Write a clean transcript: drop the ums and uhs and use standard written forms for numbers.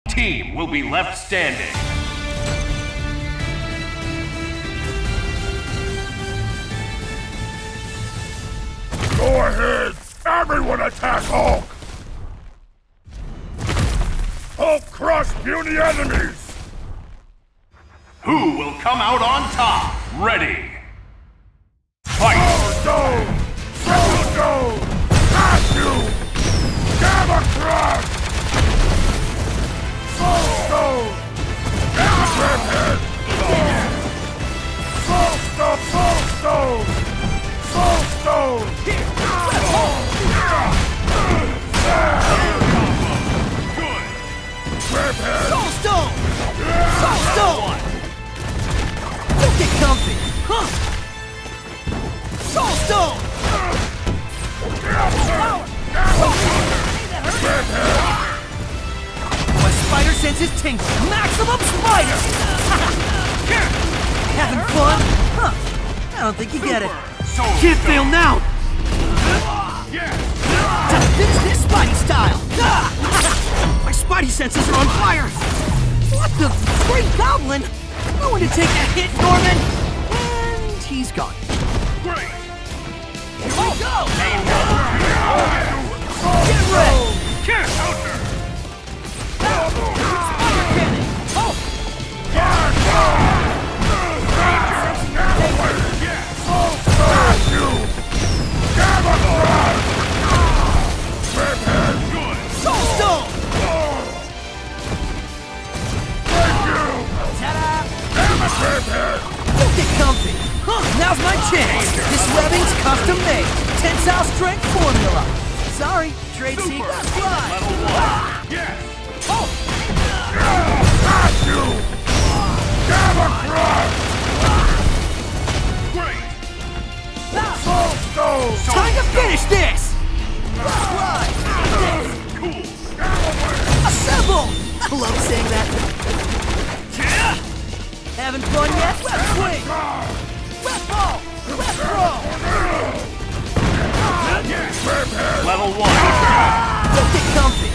Team will be left standing. Go ahead! Everyone attack Hulk! Hulk crush puny enemies! Who will come out on top? Ready! Fight! Power Stone! Triple Stone! Smash you! Gamma Crush! Full Stone! Gamma Redhead! Full Stone! Full Stone! Full Stone! Good! Redhead! Soul Stone! Soul Stone! Don't get comfy! Huh? Soul Stone! My spider sense is tingling! Maximum spider! Having fun? Huh? I don't think you get it. Can't fail now! Time to finish this Spidey style! My Spidey senses are on fire! What the? Green Goblin? No one to take that hit, Norman! And he's gone. Great! Here we go! Get ready! Counter! Spider cannon! Oh! Smash you! Gamma Crush! Redhead! Soul Stone! Thank you! Ta-da! Gamma Redhead! Don't get comfy! Huh, now's my chance! This webbing's custom made! Tensile strength formula! Sorry, trade secret. Fly! Level 1! Yes! Oh! Smash you! Gamma Crush! Great! Full Stone! Time to finish this! Fly! Cool! Assemble! I love saying that. Having fun yet? Left swing! Left ball! Left throw! Level 1! Don't get comfy!